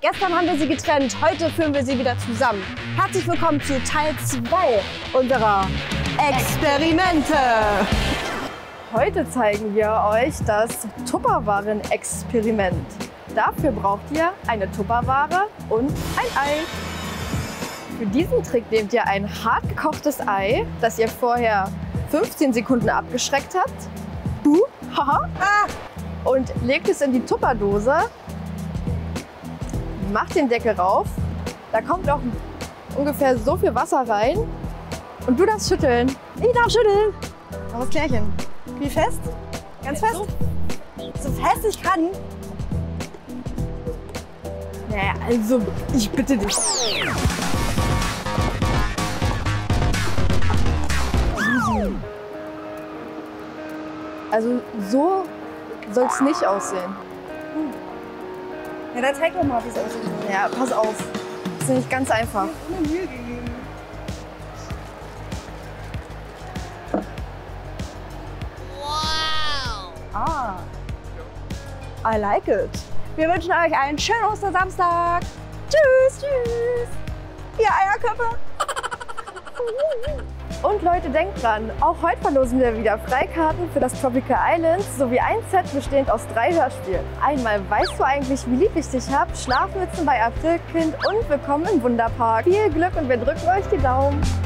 Gestern haben wir sie getrennt, heute führen wir sie wieder zusammen. Herzlich willkommen zu Teil 2 unserer Experimente. Heute zeigen wir euch das Tupperwaren-Experiment. Dafür braucht ihr eine Tupperware und ein Ei. Für diesen Trick nehmt ihr ein hart gekochtes Ei, das ihr vorher 15 Sekunden abgeschreckt habt. Haha. Und legt es in die Tupperdose. Macht den Deckel rauf. Da kommt auch ungefähr so viel Wasser rein. Und du darfst schütteln. Ich darf schütteln. Noch das Klärchen. Wie fest? Ganz fest? So fest ich kann. Naja, also ich bitte dich. Also so soll es nicht aussehen. Ja, dann zeig doch mal, wie es aussieht. Ja, pass auf. Das ist nicht ganz einfach. Ohne Mühe gegeben. Wow! I like it. Wir wünschen euch einen schönen Ostersamstag. Tschüss, tschüss. Ihr Eierköpfe. Und Leute, denkt dran, auch heute verlosen wir wieder Freikarten für das Tropical Islands sowie ein Set bestehend aus 3 Hörspielen. Einmal Weißt du eigentlich, wie lieb ich dich hab, Schlafmützen bei Aprilkind und Willkommen im Wunderpark. Viel Glück und wir drücken euch die Daumen.